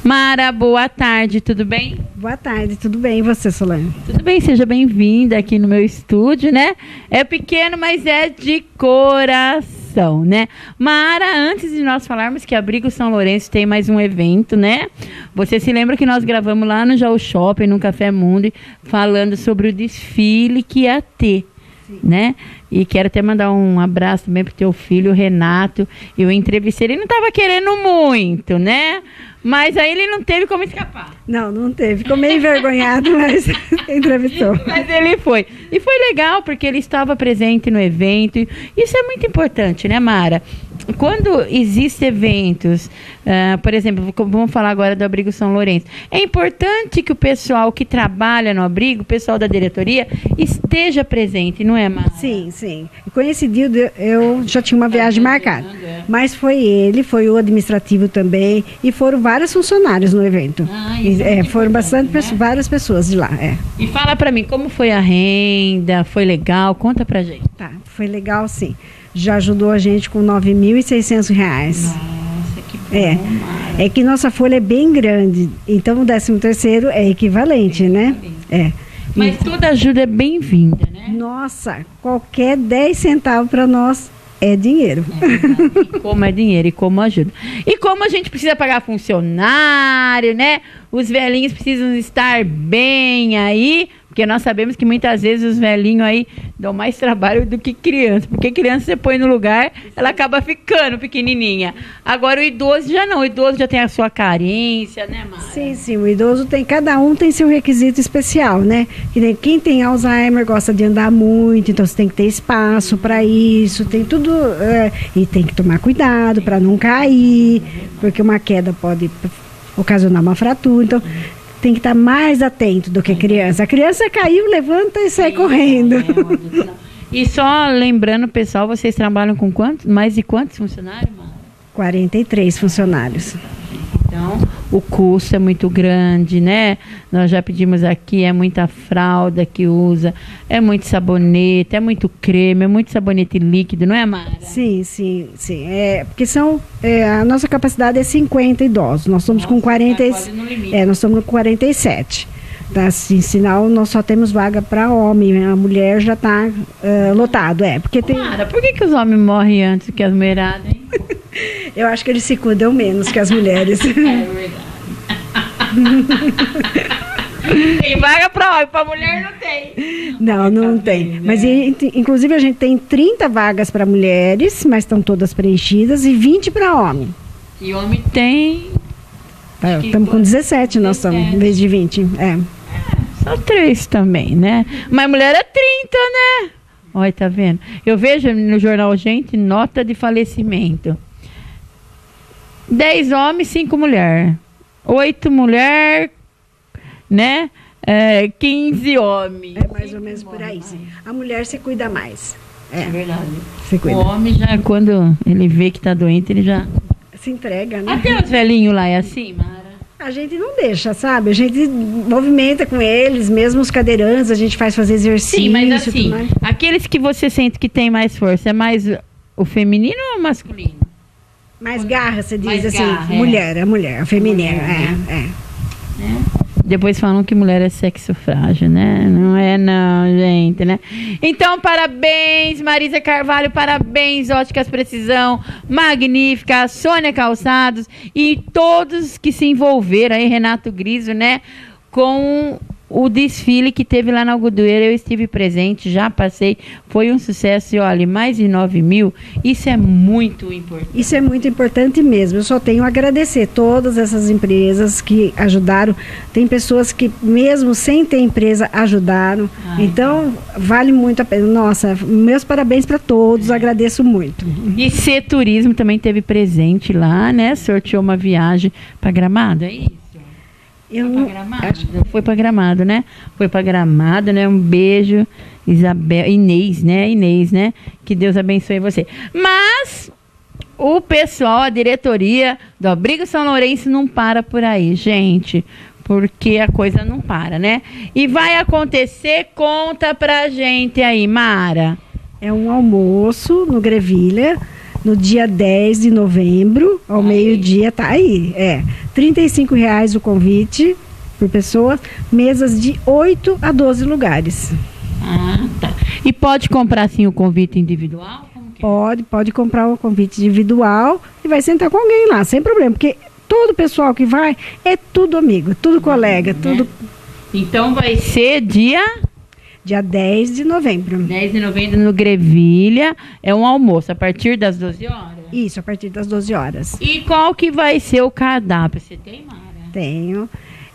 Mara, boa tarde, tudo bem? Boa tarde, tudo bem? E você, Solange? Tudo bem, seja bem-vinda aqui no meu estúdio, né? É pequeno, mas é de coração, né? Mara, antes de nós falarmos que Abrigo São Lourenço tem mais um evento, né? Você se lembra que nós gravamos lá no Jaú Shopping, no Café Mundo, falando sobre o desfile que ia ter, né? E quero até mandar um abraço também pro teu filho, o Renato. Eu entrevistei, ele não estava querendo muito, né? Mas aí ele não teve como escapar. Não teve. Ficou meio envergonhado, mas entrevistou. Mas ele foi. E foi legal, porque ele estava presente no evento. Isso é muito importante, né, Mara? Quando existem eventos, por exemplo, vamos falar agora do Abrigo São Lourenço. É importante que o pessoal que trabalha no abrigo, o pessoal da diretoria, esteja presente, não é, Mara? Sim. E com esse dia eu já tinha uma viagem marcada. Mas foi ele, foi o administrativo também, e foram vários funcionários no evento. Foram bastante várias pessoas de lá. E fala pra mim, como foi a renda? Foi legal? Conta pra gente. Tá, foi legal, sim. Já ajudou a gente com R$9.600. Nossa, que bom, Mara. É que nossa folha é bem grande, então o 13º é equivalente, né? Mas toda ajuda é bem-vinda, né? Nossa, qualquer 10 centavos para nós é dinheiro. E como é dinheiro e como ajuda. E como a gente precisa pagar funcionário, né? Os velhinhos precisam estar bem aí, porque nós sabemos que muitas vezes os velhinhos aí dão mais trabalho do que criança. Porque criança você põe no lugar, ela acaba ficando pequenininha. Agora o idoso já não, o idoso já tem a sua carência, né, Mara? Sim, o idoso tem, cada um tem seu requisito especial, né? Quem tem Alzheimer gosta de andar muito, então você tem que ter espaço para isso, tem tudo, e tem que tomar cuidado para não cair, porque uma queda pode ocasionar uma fratura, então tem que estar mais atento do que a criança. A criança caiu, levanta e sai correndo. E só lembrando, pessoal, vocês trabalham com quantos? Mais de quantos funcionários, Mara? 43 funcionários. Então, o custo é muito grande, né? Nós já pedimos aqui, é muita fralda que usa, é muito sabonete, é muito creme, é muito sabonete líquido, não é, Mara? Sim. Porque a nossa capacidade é 50 idosos. Nós estamos com 40. Nós estamos com 47. Tá, assim, sinal, nós só temos vaga para homem, a mulher já está lotado. Porque tem... Mara, por que os homens morrem antes que as mulheradas, hein? Eu acho que eles se cuidam menos que as mulheres. É verdade. Tem vaga para homem, para mulher não tem. Não tem. Mas inclusive a gente tem 30 vagas para mulheres, mas estão todas preenchidas, e 20 para homem. E homem tem... Estamos com 17, nós estamos, em vez de 20. Só 3 também, né? Mas mulher é 30, né? Olha, tá vendo? Eu vejo no jornal, gente, nota de falecimento. 10 homens, 5 mulheres. 8 mulheres, né? 15 homens. É mais ou menos por aí, sim. A mulher se cuida mais. É verdade. Se cuida. O homem já, quando ele vê que tá doente, ele já... se entrega, né? Até os velhinhos lá é assim, Mara? A gente não deixa, sabe? A gente movimenta com eles, mesmo os cadeirantes, a gente faz fazer exercício. Sim, mas assim, aqueles que você sente que tem mais força, é mais o feminino ou o masculino? Mais garra, você diz mais assim, garra, a mulher, a feminina, Depois falam que mulher é sexo frágil, né? Não é não, gente, né? Então, parabéns, Marisa Carvalho, parabéns, Óticas Precisão, magnífica, Sônia Calçados e todos que se envolveram aí, Renato Griso, né? Com o desfile que teve lá na Algodoeira, eu estive presente, já passei, foi um sucesso e olha, mais de 9 mil, isso é muito importante. Isso é muito importante mesmo, eu só tenho a agradecer todas essas empresas que ajudaram, tem pessoas que mesmo sem ter empresa ajudaram, então vale muito a pena. Nossa, meus parabéns para todos, agradeço muito. E C Turismo também teve presente lá, né, sorteou uma viagem para Gramado, é isso? Foi para Gramado, né? Foi para Gramado, né? Um beijo, Inês, né? Que Deus abençoe você. Mas o pessoal, a diretoria do Abrigo São Lourenço não para por aí, gente. Porque a coisa não para, né? E vai acontecer, conta pra gente aí, Mara. É um almoço no Grevilha, no dia 10 de novembro, ao meio-dia, tá aí. R$35 o convite por pessoa, mesas de 8 a 12 lugares. Ah, tá. E pode comprar assim o convite individual? Como que é? Pode comprar o convite individual e vai sentar com alguém lá, sem problema, porque todo o pessoal que vai é tudo amigo, tudo colega, tudo. Então vai ser dia 10 de novembro. 10 de novembro no Grevilha, é um almoço a partir das 12 horas? Isso, a partir das 12 horas. E qual que vai ser o cardápio? Você tem, Mara? Tenho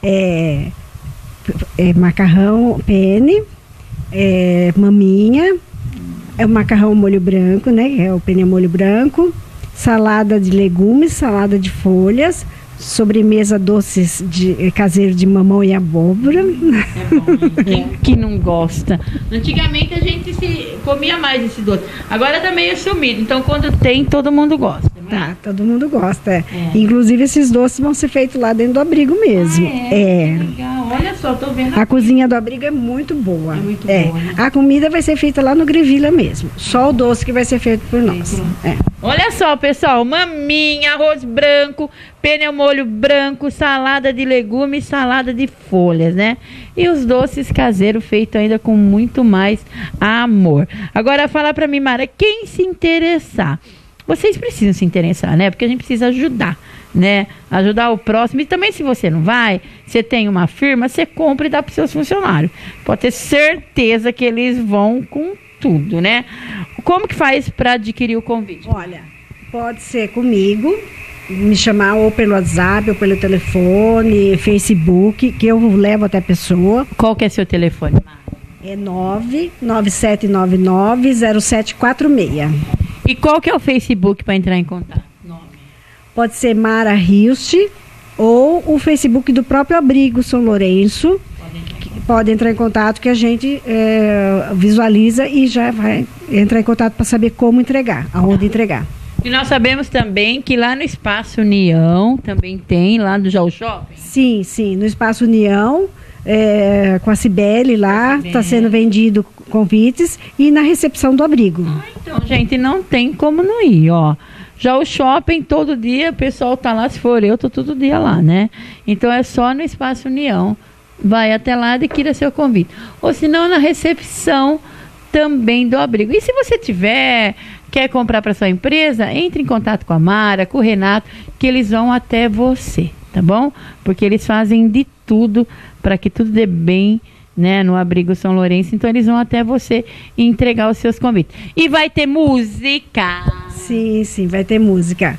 macarrão penne, maminha, o macarrão molho branco, né? É o penne molho branco, salada de legumes, salada de folhas, sobremesa doces caseiro de mamão e abóbora. É bom, quem que não gosta? Antigamente a gente comia mais esse doce. Agora tá meio sumido, então quando tem, todo mundo gosta. Tá, todo mundo gosta. Inclusive esses doces vão ser feitos lá dentro do abrigo mesmo. Legal. Olha só, tô vendo. A cozinha do abrigo é muito boa. É muito boa, né? A comida vai ser feita lá no Grevilha mesmo. Só o doce que vai ser feito por nós. Olha só, pessoal, maminha, arroz branco, penne ao molho branco, salada de legumes, salada de folhas, né? E os doces caseiros feitos ainda com muito mais amor. Agora fala pra mim, Mara, quem se interessar? Vocês precisam se interessar, né? Porque a gente precisa ajudar, né? Ajudar o próximo. E também se você não vai, você tem uma firma, você compra e dá para os seus funcionários. Pode ter certeza que eles vão com tudo, né? Como que faz para adquirir o convite? Olha, pode ser comigo, me chamar ou pelo WhatsApp, ou pelo telefone, Facebook, que eu levo até a pessoa. Qual que é seu telefone, Mara? É 997990746. E qual que é o Facebook para entrar em contato? Pode ser Mara Hilst ou o Facebook do próprio Abrigo São Lourenço. Pode entrar em contato que a gente visualiza e já vai entrar em contato para saber como entregar, aonde entregar. E nós sabemos também que lá no Espaço União também tem, lá do Jaú Shopping? Sim, no Espaço União, com a Cibele lá, está sendo vendido convites e na recepção do abrigo. Então, gente, não tem como não ir, ó. Já o shopping, todo dia, o pessoal tá lá, se for eu, tô todo dia lá, né? Então é só no Espaço União. Vai até lá e adquira seu convite. Ou se não, na recepção também do abrigo. E se você quer comprar para sua empresa, entre em contato com a Mara, com o Renato, que eles vão até você, tá bom? Porque eles fazem de tudo para que tudo dê bem, né, no Abrigo São Lourenço. Então eles vão até você entregar os seus convites. E vai ter música. Sim, vai ter música.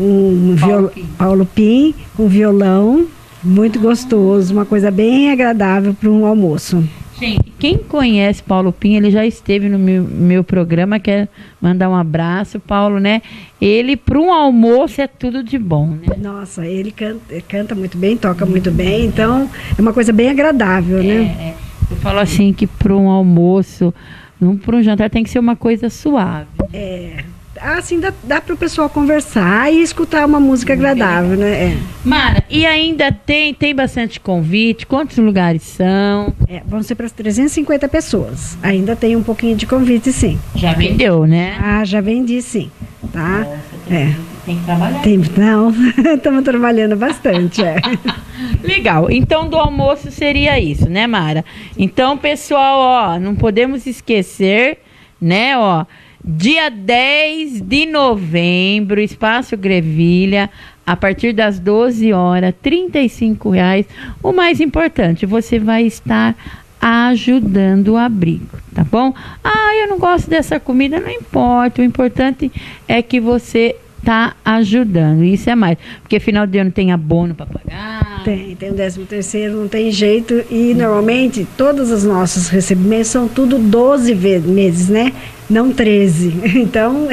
Paulo Pim, um violão muito gostoso, uma coisa bem agradável para um almoço. Gente, quem conhece Paulo Pim, ele já esteve no meu programa, quer mandar um abraço, Paulo, né? Ele, para um almoço, é tudo de bom, né? Nossa, ele canta muito bem, toca muito bem, então é uma coisa bem agradável, né? Eu falo assim que para um almoço, para um jantar tem que ser uma coisa suave. Assim dá para o pessoal conversar e escutar uma música agradável, né? Mara, e ainda tem bastante convite? Quantos lugares são? Vão ser para 350 pessoas. Ainda tem um pouquinho de convite, sim. Já vendeu, né? Já vendi, sim. Tá? Nossa, tem que trabalhar. Não, estamos trabalhando bastante. Legal. Então, do almoço seria isso, né, Mara? Então, pessoal, ó, não podemos esquecer, né, ó, dia 10 de novembro, Espaço Grevilha, a partir das 12 horas, R$35. O mais importante, você vai estar ajudando o abrigo, tá bom? Eu não gosto dessa comida, não importa. O importante é que você tá ajudando, isso é mais. Porque final de ano tem abono para pagar. Tem o 13º, não tem jeito. E normalmente todos os nossos recebimentos são tudo 12 meses, né? Não 13. Então,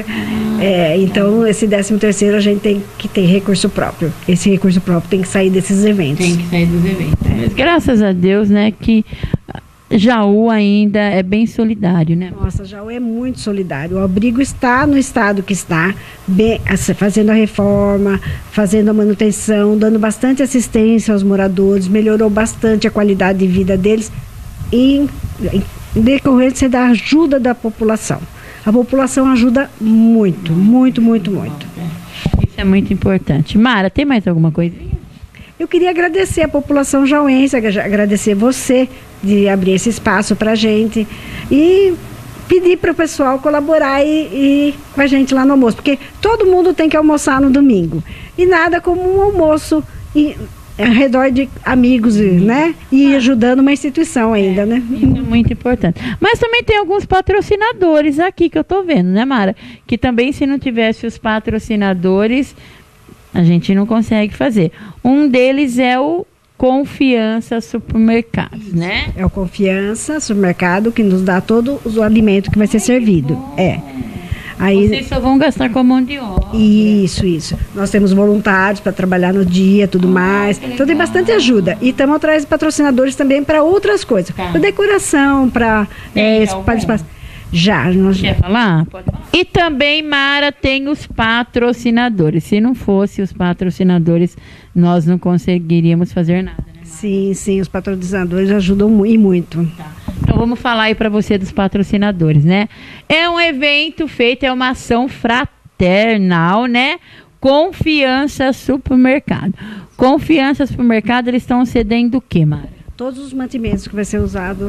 então esse 13º a gente tem que ter recurso próprio. Esse recurso próprio tem que sair desses eventos. Tem que sair dos eventos. Mas graças a Deus, né, que Jaú ainda é bem solidário, né? Nossa, Jaú é muito solidário. O abrigo está no estado que está, fazendo a reforma, fazendo a manutenção, dando bastante assistência aos moradores, melhorou bastante a qualidade de vida deles em decorrência da ajuda da população. a população ajuda muito, muito, muito, muito. Isso é muito importante. Mara, tem mais alguma coisinha? Eu queria agradecer a população jauense, agradecer você de abrir esse espaço para a gente e pedir para o pessoal colaborar e com a gente lá no almoço, porque todo mundo tem que almoçar no domingo. E nada como um almoço ao redor de amigos, né? E ajudando uma instituição ainda, né? Isso é muito importante. Mas também tem alguns patrocinadores aqui que eu tô vendo, né, Mara? Que também, se não tivesse os patrocinadores, a gente não consegue fazer. Um deles é o Confiança Supermercados, né? É o Confiança Supermercado que nos dá todo o alimento que vai ser servido. Aí, vocês só vão gastar com a mão de obra. Isso. Nós temos voluntários para trabalhar no dia, tudo mais. Então tem bastante ajuda. E estamos atrás de patrocinadores também para outras coisas. Para decoração, para espaço. Quer falar? Pode falar. E também, Mara, tem os patrocinadores. Se não fosse os patrocinadores, nós não conseguiríamos fazer nada, né, Mara? Sim, os patrocinadores ajudam muito. Tá. Então vamos falar aí para você dos patrocinadores, né? É um evento feito, é uma ação fraternal, né? Confiança Supermercado. Confiança Supermercado, eles estão cedendo o quê, Mara? Todos os mantimentos que vai ser usado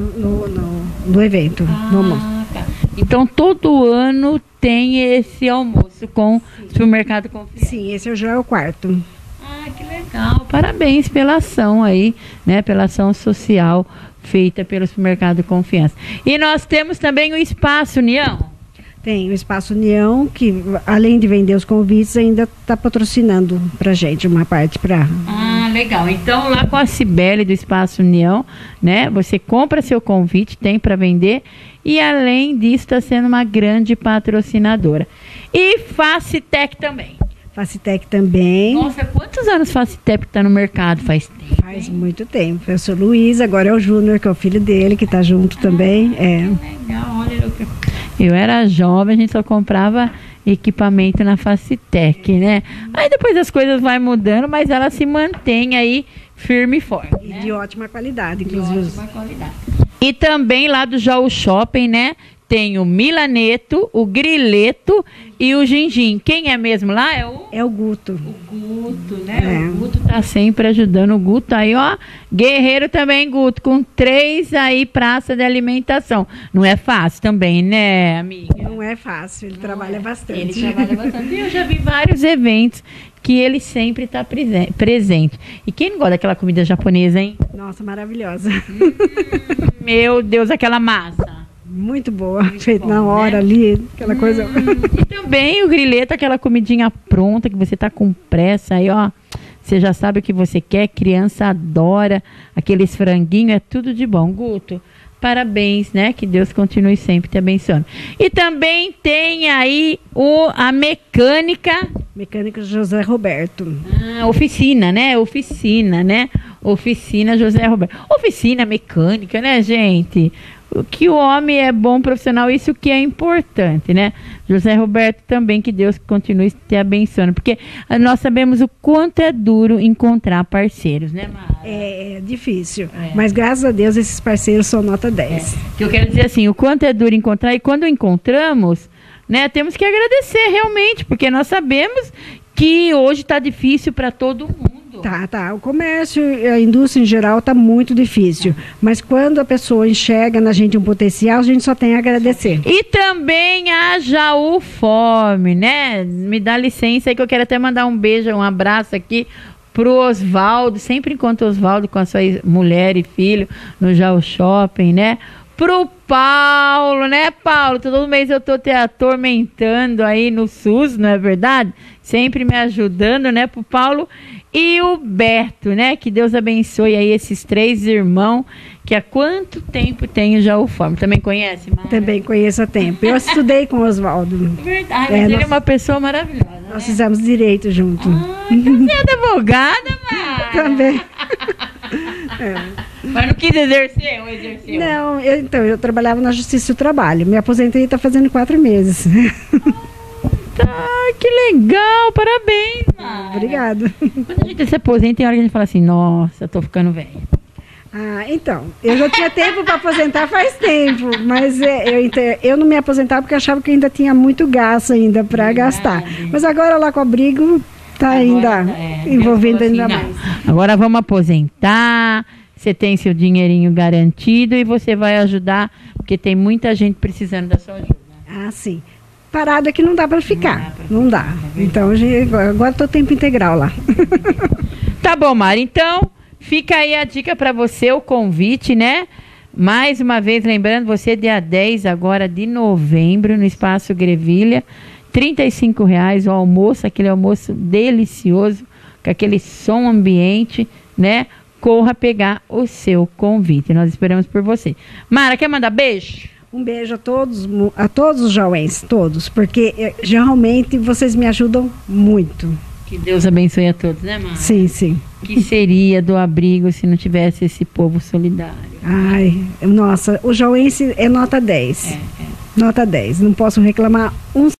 no evento, no almoço. Tá. Então todo ano tem esse almoço com o Supermercado Confiança. Sim, esse já é o quarto. Que legal. Parabéns pela ação aí, né? Pela ação social feita pelo Supermercado Confiança. E nós temos também o Espaço União. Tem o Espaço União, que além de vender os convites, ainda está patrocinando pra gente uma parte para... Legal. Então lá com a Cibele do Espaço União, né? Você compra seu convite, tem para vender e além disso está sendo uma grande patrocinadora. E Facitec também. Facitec também. Nossa, quantos anos Facitec está no mercado? Faz tempo. Faz muito tempo. Eu sou Luiz, agora é o Júnior, que é o filho dele, que está junto também. Que legal, olha. Eu era jovem, a gente só comprava equipamento na Facitec, né? Aí depois as coisas vão mudando, mas ela se mantém aí firme e forte. E de ótima qualidade, inclusive. De ótima qualidade. E também lá do Jaú Shopping, né? Tem o Milaneto, o Grileto e o Gindim. Quem é mesmo lá? É o Guto. O Guto, né? O Guto tá sempre ajudando. O Guto aí, ó. Guerreiro também, Guto, com 3 aí praças de alimentação. Não é fácil também, né, amiga? Não é fácil, ele trabalha bastante. Ele trabalha bastante. E eu já vi vários eventos que ele sempre está presente. E quem não gosta daquela comida japonesa, hein? Nossa, maravilhosa. Meu Deus, aquela massa. Muito boa, feito na hora, né? Ali, aquela coisa. E também o grileto, aquela comidinha pronta que você tá com pressa aí, ó. Você já sabe o que você quer, criança adora aqueles franguinhos, é tudo de bom. Guto, parabéns, né? Que Deus continue sempre te abençoando. E também tem aí a mecânica. Mecânica José Roberto. Oficina, né? Oficina José Roberto. Oficina mecânica, né, gente? Que o homem é bom profissional, isso que é importante, né? José Roberto também, que Deus continue te abençoando, porque nós sabemos o quanto é duro encontrar parceiros, né, Mara? É difícil, mas graças a Deus esses parceiros são nota 10. Que eu quero dizer assim, o quanto é duro encontrar, e quando encontramos, né, temos que agradecer realmente, porque nós sabemos que hoje está difícil para todo mundo. Tá. O comércio, a indústria em geral está muito difícil. Mas quando a pessoa enxerga na gente um potencial, a gente só tem a agradecer. E também a Jaú Fome, né? Me dá licença aí que eu quero até mandar um beijo, um abraço aqui pro Oswaldo. Sempre encontro o Oswaldo com a sua mulher e filho no Jaú Shopping, né? Pro Paulo, né, Paulo? Todo mês eu tô te atormentando aí no SUS, não é verdade? Sempre me ajudando, né, pro Paulo. E o Beto, né? Que Deus abençoe aí esses 3 irmãos que há quanto tempo tem o Jaú Fome. Também conhece, Mara? Também conheço há tempo. Eu estudei com o Oswaldo. Verdade, mas ele é uma pessoa maravilhosa. Nós fizemos direito junto. Então você é advogada, Mara? Também. Mas não quis exercer ou exerceu? Não, eu trabalhava na Justiça do Trabalho. Me aposentei está fazendo 4 meses. Que legal, parabéns, Mara. Obrigada. Quando a gente se aposenta, tem hora que a gente fala assim, nossa, tô ficando velha. Ah, então, eu já tinha tempo para aposentar faz tempo, mas eu não me aposentava porque achava que ainda tinha muito gasto ainda para gastar. Mas agora lá com o abrigo está ainda envolvendo ainda mais. Agora vamos aposentar, você tem seu dinheirinho garantido e você vai ajudar, porque tem muita gente precisando da sua ajuda. Ah, sim. Parado é que não dá para ficar, não dá. Então, agora estou tempo integral lá. Tá bom, Mara, então... Fica aí a dica para você, o convite, né? Mais uma vez, lembrando, você dia 10 agora de novembro, no Espaço Grevilha, R$35 o almoço, aquele almoço delicioso, com aquele som ambiente, né? Corra pegar o seu convite. Nós esperamos por você. Mara, quer mandar beijo? Um beijo a todos os jauenses, todos, porque realmente vocês me ajudam muito. Que Deus abençoe a todos, né, Mara? Sim, sim. O que seria do abrigo se não tivesse esse povo solidário? Ai, nossa, o jauense é nota 10. Nota 10, não posso reclamar um